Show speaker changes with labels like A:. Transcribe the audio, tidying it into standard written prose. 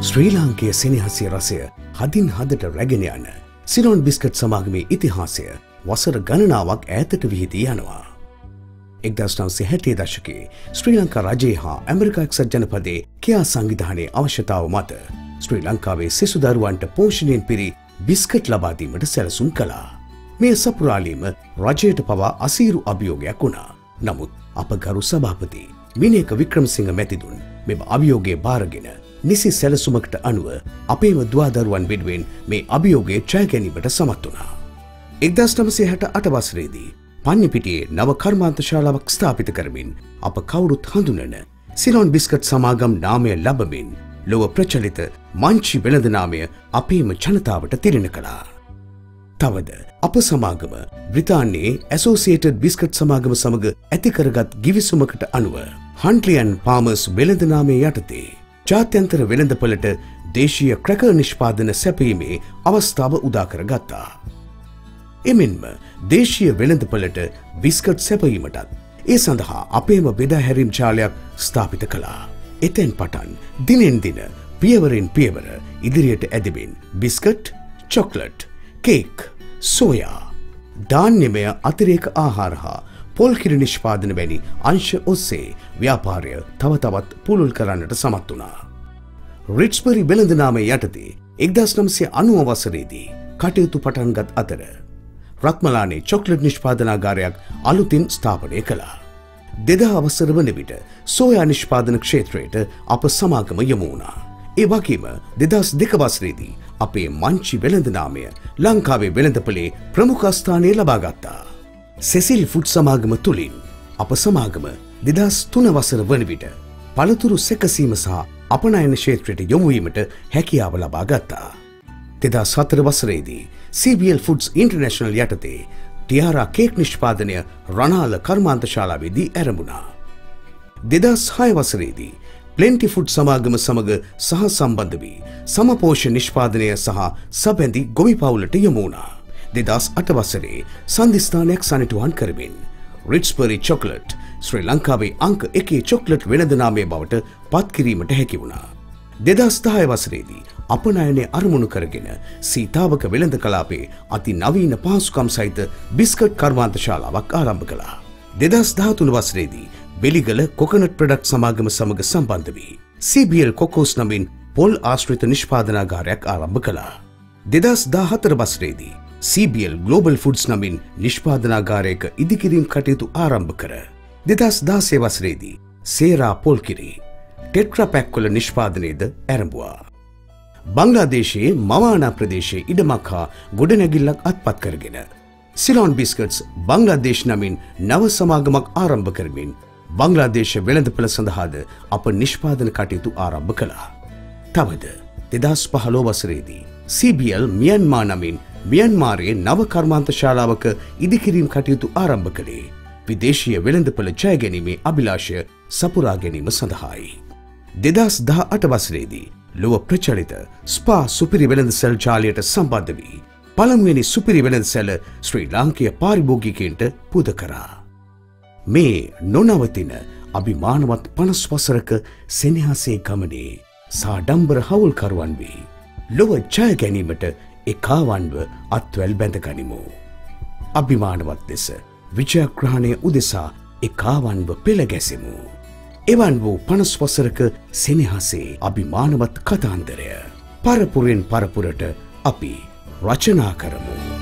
A: ශ්‍රී ලාංකේය සෙනෙහසේ රසය හදින් හදට රැගෙන යන සිලොන් බිස්කට් සමාගමේ ඉතිහාසය වසර ගණනාවක් ඈතට විහිදී යනවා. 1960 දශකයේ ශ්‍රී ලංකා රජයේ හා ඇමරිකා එක්සත් ජනපදයේ කියා සංවිධානයේ අවශ්‍යතාව මත ශ්‍රී ලංකාවේ සිසු දරුවන්ට පෝෂණයෙන් පිරි බිස්කට් ලබා දීමට සැලසුම් කළා. මේ සපුරාලීම රජයට පවා අසීරු අභියෝගයක් වුණා. නමුත් අප ගරු සභාපති මිනේක වික්‍රමසිංහ මැතිතුන් මෙම අභියෝගය බාරගෙන නිසි සැලසුමකට අනුව අපේම දුවදරුවන් වෙනුවෙන් මේ අභියෝගය ජය ගැනීමට සමත් වුණා. 1968 වසරේදී පන්නිපිටියේ නව කර්මාන්ත ශාලාවක් ස්ථාපිත කරමින් අප කවුරුත් හඳුනන සිලොන් බිස්කට් සමාගම් නාමය ලබමින් ලොව ප්‍රචලිත මංචි වෙළඳ නාමය අපේම ජනතාවට තිරණ කළා. තවද අප සමාගම බ්‍රිතාන්‍යයේ ඇසෝසියේටඩ් බිස්කට් සමාගම සමග ඇති කරගත් ගිවිසුමකට අනුව හන්ට්ලියන් පාමර්ස් වෙළඳ නාමය යටතේ ජාත්‍යන්තර වෙළඳපළට දේශීය ක්‍රැකර් නිෂ්පාදන සැපීමේ අවස්ථාව උදා කර ගත්තා. එමෙන්ම දේශීය වෙළඳපළට බිස්කට් සැපීමටත් ඒ සඳහා අපේම බෙදා හැරීම් ජාලයක් ස්ථාපිත කළා. එතෙන් පටන් දිනෙන් දින පියවරෙන් පියවර ඉදිරියට ඇදෙමින් බිස්කට්, චොක්ලට්, කේක්, සෝයා, ධාන්‍යමය අතිරේක ආහාර හා පොල් කිරි නිෂ්පාදන වැනි අංශ ඔස්සේ ව්‍යාපාරය තව තවත් පුළුල් කරන්නට සමත් වුණා. රිච්බරි වෙළඳ නාමය යටතේ 1990 වසරේදී කටයුතු පටන්ගත් අතර රත්මලානේ චොක්ලට් නිෂ්පාදනාගාරයක් අලුතින් ස්ථාපනය කළා. 2000 වසර වන විට සෝයා නිෂ්පාදන ක්ෂේත්‍රයට අප සමාගම යොමු වුණා. ඒ වගේම 2002 වසරේදී අපේ මංචි වෙළඳ නාමය ලංකාවේ වෙළඳපොලේ ප්‍රමුඛ ස්ථානය ලබා ගත්තා. සෙසිල් ෆුඩ් සමාගම තුලින් අප සමාගම 2003 වසර වන විට පළතුරු සැකසීම සහ අපනයන ක්ෂේත්‍රයට යොමු වීමට හැකියාව ලබා ගත්තා. 2004 වසරේදී CBL Foods International යටතේ ටියාරා කේක් නිෂ්පාදනය රණාල කර්මාන්ත ශාලාවේදී ආරම්භුණා. 2006 වසරේදී ප්ලෙන්ටි ෆුඩ් සමාගම සමග සහ සම්බන්ධ වී සමපෝෂණ නිෂ්පාදනය සහ සබැඳි ගොවි පවුලට යොමු වුණා. 2008 වසරේ සන්ධිස්ථානයක් සනිටුහන් කරමින් රිච්බරි චොක්ලට් ශ්‍රී ලංකාවේ අංක 1 චොක්ලට් වෙළඳ නාමය බවට පත් කිරීමට හැකි වුණා. 2010 වසරේදී අපනයනය අරමුණු කරගෙන සීතාවක වෙළඳ කලාපේ අති නවීන පහසුකම් සහිත බිස්කට් කර්මාන්ත ශාලාවක් ආරම්භ කළා. 2013 වසරේදී බෙලිගල කොකනට් ප්‍රොඩක්ට් සමාගම සමග සම්බන්ධ වී CBL කොකෝස් නමින් පොල් ආශ්‍රිත නිෂ්පාදනාගාරයක් ආරම්භ කළා. 2014 වසරේදී CBL Global Foods නමින් නිෂ්පාදනාගාරයක ඉදිකිරීම් කටයුතු ආරම්භ කර 2016 වසරේදී සේරා පොල්කිරි ටෙට්‍රා පැක් වල නිෂ්පාදනයේද ආරම්භුවා. බංග්ලාදේශයේ මවානා ප්‍රදේශයේ ඉඩමක් හා ගොඩනැගිල්ලක් අත්පත් කරගෙන සිලොන් බිස්කට්ස් බංග්ලාදේශ නමින් නව සමාගමක් ආරම්භ කරමින් බංග්ලාදේශ වෙළඳපොළ සඳහාද අප නිෂ්පාදන කටයුතු ආරම්භ කළා. තවද 2015 වසරේදී CBL මියන්මා නමින් මියන්මාරයේ නව කර්මාන්ත ශාලාවක ඉදිකිරීම් කටයුතු ආරම්භ කළේ විදේශීය වෙළඳපොළ ජය ගැනීමේ අභිලාෂය සපුරා ගැනීම සඳහායි. 2018 වසරේදී ලොව ප්‍රචලිත ස්පා සුපිරි වෙළඳසැල් ජාලයට සම්බන්ධ වී පළමුවෙනි සුපිරි වෙළඳසැල ශ්‍රී ලාංකේය පාරිභෝගිකයන්ට පුද කරා. මේ නොනවතින අභිමානවත් 50 වසරක සෙනෙහසේ ගමනේ සාඩම්බර හවුල්කරුවන් වී ලොව ජය ගැනීමට එකාවන්ව අත්වැල් බැඳ ගනිමු. අභිමානවත් ලෙස විජයග්‍රහණය උදෙසා එකාවන්ව පෙළ ගැසෙමු. එවන් වූ 50 වසරක සෙනෙහසේ අභිමානවත් කතාන්දරය පරපුරෙන් පරපුරට අපි රචනා කරමු.